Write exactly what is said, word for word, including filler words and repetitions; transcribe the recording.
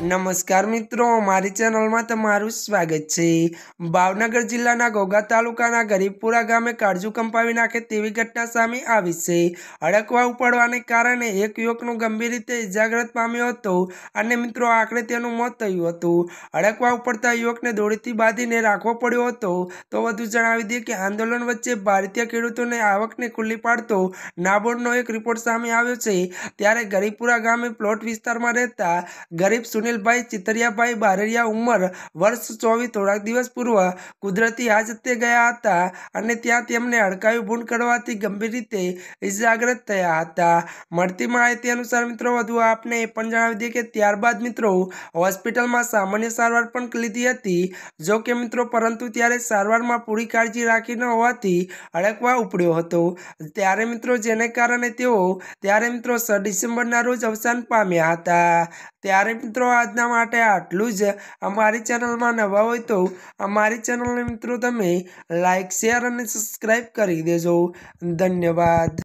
नमस्कार मित्रों, मारी चेनल में तमारुं स्वागत है। भावनगर जिल्लाना घोघा तालुकाना गरीबपुरा गामे काळजू कंपावी नाखे तेवी घटना सामे आवी छे। अडकवा उपड़वाने कारणे एक युवकनो गंभीर रीते इजाग्रस्त पाम्यो हतो अने मित्रों आखरे तेनुं मौत थयुं हतुं। अडकवा उपड़ता युवकने दोरीथी बांधीने राखवो पड्यो हतो। तो वधु जणावी दे के आंदोलन वच्चे भारतीय खेडूतोने आवकने खुल्ली पाडतो नाबोर्डनो एक रिपोर्ट सामे आव्यो छे। त्यारे गरीबपुरा गामे प्लॉट विस्तारमां रहता गरीब सुनीलभाई चितरियाभाई बाररिया उमर वर्ष चौवीस थोड़ा दिवस पूर्व कुदरती हाजते गया हता अने त्यां तेमने हड़कावी भूंड करवाथी गंभीर रीते इजाग्रस्त थया हता। मळती माहिती अनुसार मित्रों वधु आपने ए पण जणावी दीए के त्यारबाद मित्रों होस्पिટલમાં सामान्य सारवार पण लीधी हती। जो के मित्रों परंतु त्यारे सारवारमां पूरी काळजी राखी न होवाथी अडकवा उपड्यो हतो। त्यारे मित्रों जेने कारणे तेओ त्यारे मित्रों छ डिसेम्बरना रोज अवसान पाम्या हता। त्यारे मित्रों आजना माटे आटलुं ज। अमारी चेनलमां नवा होय तो अमारी चेनलने मित्रों तमे लाइक शेर अने सब्सक्राइब करी देजो। धन्यवाद।